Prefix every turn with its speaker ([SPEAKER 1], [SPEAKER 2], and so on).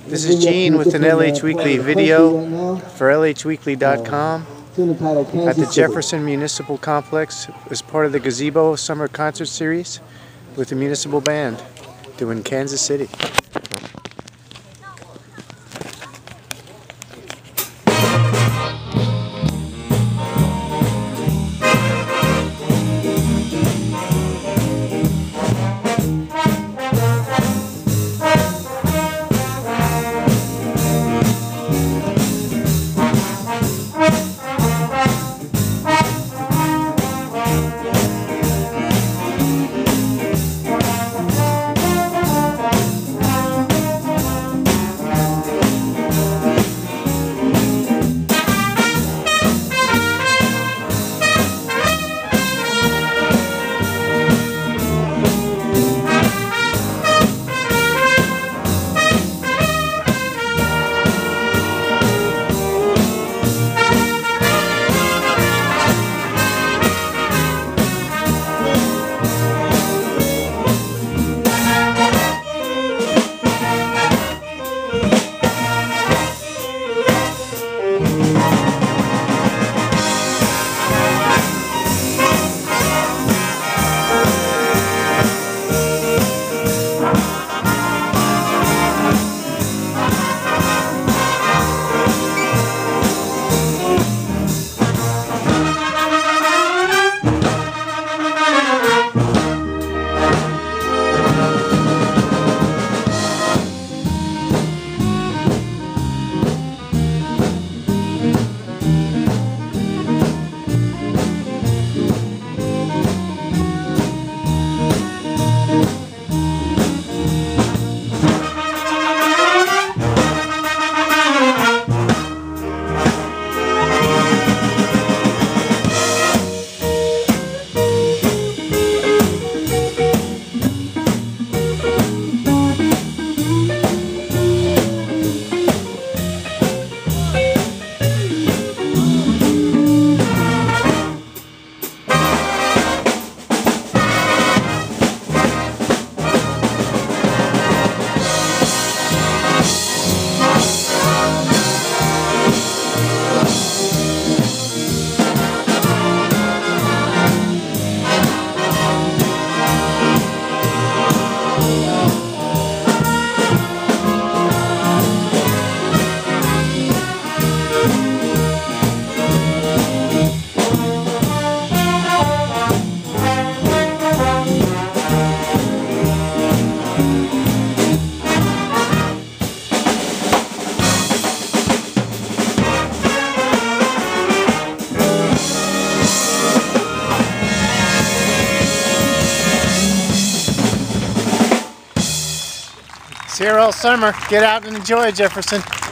[SPEAKER 1] This is Gene with an LH Weekly video for LHweekly.com at the Jefferson Municipal Complex as part of the Gazebo Summer Concert Series with the Municipal Band doing Kansas City. It's here all summer. Get out and enjoy Jefferson.